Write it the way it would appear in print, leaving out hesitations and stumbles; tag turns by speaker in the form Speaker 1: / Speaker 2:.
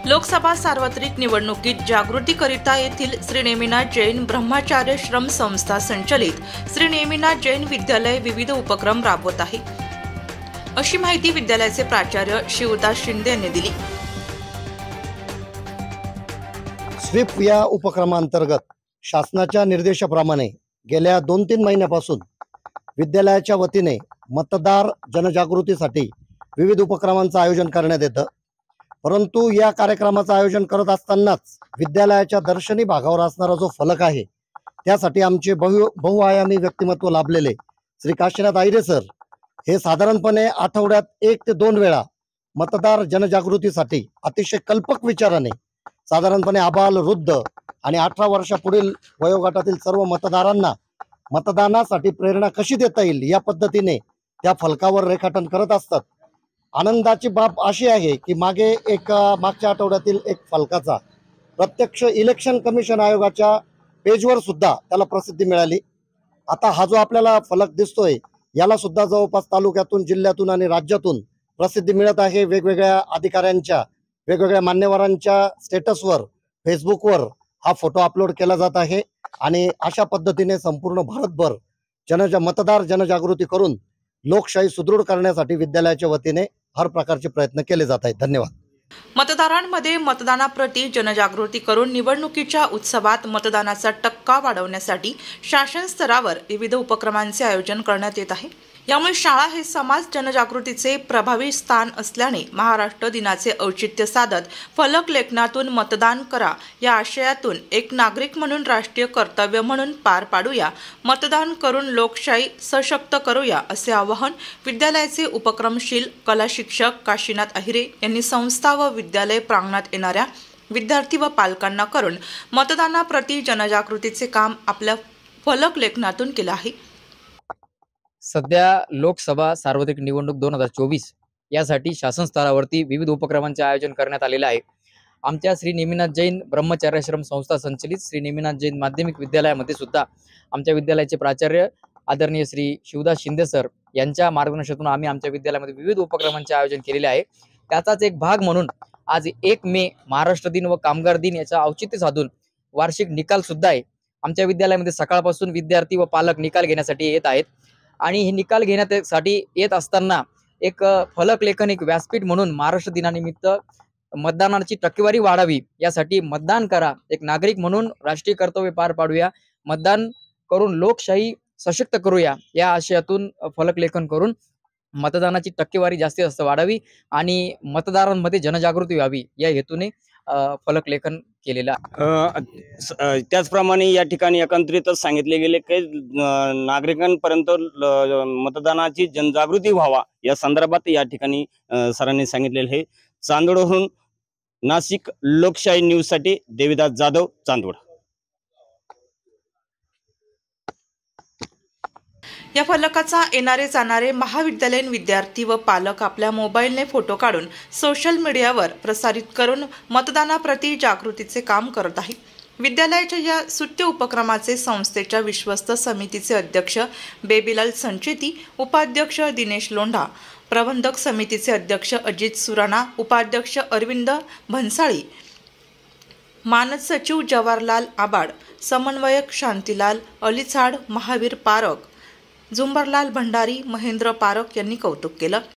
Speaker 1: लोकसभा सार्वत्रिक निवडणुकीत जागृतीकरिता येथील श्री नेमिनाथ जैन ब्रह्मचार्य श्रम संस्था संचलित श्री नेमिनाथ जैन विद्यालय विविध उपक्रम राबवत आहे, अशी माहिती विद्यालयाचे प्राचार्य शिवदास शिंदे यांनी दिली।
Speaker 2: स्वीप या उपक्रमांतर्गत शासनाच्या निर्देशाप्रमाणे गेल्या 2-3 महिन्यापासून विद्यालयाच्या वतीने मतदार जनजागृतीसाठी विविध उपक्रमांचं आयोजन करण्यात येतं। परंतु या कार्यक्रमाचं आयोजन करत असतानाच विद्यालयाच्या दर्शनी भागावर असणारा जो फलक आहे त्यासाठी आमचे बहुआयामी व्यक्तिमत्व लाभलेले श्री काशीनाथ आयरे सर हे साधारणपणे आठवड्यात 1 ते 2 वेळा मतदार जनजागृतीसाठी अतिशय कल्पक विचाराने साधारणपणे आबाल, वृद्ध आणि 18 वर्षापुढील वयोगटातील सर्व मतदारांना मतदानासाठी प्रेरणा कशी देता येईल या पद्धतीने त्या फलकावर रेखाटन करत असतात। आनंदाची बाब अशी आहे की मागच्या आठवड्यातील एक फलकाचा प्रत्यक्ष इलेक्शन कमिशन आयोगाच्या पेजवर सुद्धा त्याला प्रसिद्धी मिळाली। आता हा जो आपल्याला फलक दिसतोय याला सुद्धा जवळपास तालुक्यातून, जिल्ह्यातून आणि राज्यातून प्रसिद्धी मिळत आहे। वेगवेगळ्या अधिकाऱ्यांच्या, वेगवेगळ्या मान्यवरांच्या स्टेटसवर, फेसबुकवर हा फोटो अपलोड केला जात आहे आणि अशा पद्धतीने संपूर्ण भारतभर मतदार जनजागृती करून लोकशाही सुदृढ करण्यासाठी विद्यालयाच्या वतीने हर प्रकारचे प्रयत्न केले जात आहेत। धन्यवाद।
Speaker 1: मतदारांमध्ये मतदानाप्रती जनजागृती करून निवडणुकीच्या उत्सवात मतदानाचा टक्का वाढवण्यासाठी शासन स्तरावर विविध उपक्रमांचे आयोजन करण्यात येत आहे। यामुळे शाळा हे समाज जनजागृतीचे प्रभावी स्थान असल्याने महाराष्ट्र दिनाचे औचित्य साधत फलक लेखनातून मतदान करा या आशयातून एक नागरिक म्हणून राष्ट्रीय कर्तव्य म्हणून पार पाडूया, मतदान करून लोकशाही सशक्त करूया असे आवाहन विद्यालयाचे उपक्रमशील कला शिक्षक काशीनाथ आहिरे यांनी संस्था व विद्यालय प्रांगणात येणाऱ्या विद्यार्थी व पालकांना करून मतदानाप्रती जनजागृतीचे काम आपल्या फलक लेखनातून केले आहे।
Speaker 3: सध्या लोकसभा सार्वत्रिक निवडणूक 2024 यासाठी शासन स्तरावरती विविध उपक्रमांचे आयोजन करण्यात आलेले आहे। आमच्या श्री नेमिनाथ जैन ब्रह्मचार्याश्रम संस्था संचलित श्री नेमिनाथ जैन माध्यमिक विद्यालयामध्ये सुद्धा आमच्या विद्यालयाचे प्राचार्य आदरणीय श्री शिवदास शिंदे सर यांच्या मार्गदर्शनातून आम्ही आमच्या विद्यालयामध्ये विविध उपक्रमांचे आयोजन केलेले आहे। त्याचाच एक भाग म्हणून आज 1 मे महाराष्ट्र दिन व कामगार दिन याचा औचित्य साधून वार्षिक निकाल सुद्धा आहे। आमच्या विद्यालयामध्ये सकाळपासून विद्यार्थी व पालक निकाल घेण्यासाठी येत आहेत आणि हे निकाल घेण्यासाठी येत असताना एक फलक लेखन, एक व्यासपीठ म्हणून महाराष्ट्र दिनानिमित्त मतदानाची टक्केवारी वाढावी यासाठी मतदान करा, एक नागरिक म्हणून राष्ट्रीय कर्तव्य पार पाडूया, मतदान करून लोकशाही सशक्त करूया या आशयातून फलक लेखन करून मतदानाची टक्केवारी जास्तीत जास्त वाढावी आणि मतदारांमध्ये जनजागृती व्हावी या हेतूने फलक लेखन केलेला।
Speaker 4: त्याचप्रमाणे या ठिकाणी एकत्रितच सांगितले गेले की नागरिकांपर्यंत मतदानाची जनजागृती व्हावा या संदर्भात या ठिकाणी सरांनी सांगितलेले आहे। चांदोडहून नाशिक लोकशाही न्यूज साठी देविदास जाधव, चांदोड।
Speaker 1: या फलकाचा येणारे जाणारे महाविद्यालयीन विद्यार्थी व पालक आपल्या मोबाईलने फोटो काढून सोशल मीडियावर प्रसारित करून मतदानाप्रती जागृतीचे काम करत आहे। विद्यालयाच्या या स्तुत्य उपक्रमाचे संस्थेच्या विश्वस्त समितीचे अध्यक्ष बेबीलाल संचेती, उपाध्यक्ष दिनेश लोंढा, प्रबंधक समितीचे अध्यक्ष अजित सुराणा, उपाध्यक्ष अरविंद भन्साळी, मानद सचिव जवाहरलाल आबाड, समन्वयक शांतीलाल अलिचाड, महावीर पारख, झुंबरलाल भंडारी, महेंद्र पारख यांनी कौतुक केलं।